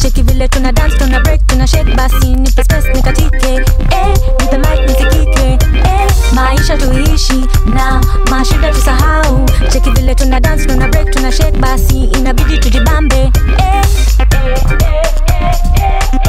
cheki vile tuna dance, tuna break, tuna shake, basi nipe space nikatike, nipe mic nisikike, maisha tuishi na mashida tusahau, cheki vile tuna dance, tuna break, tuna shake, basi inabidi tujibambe,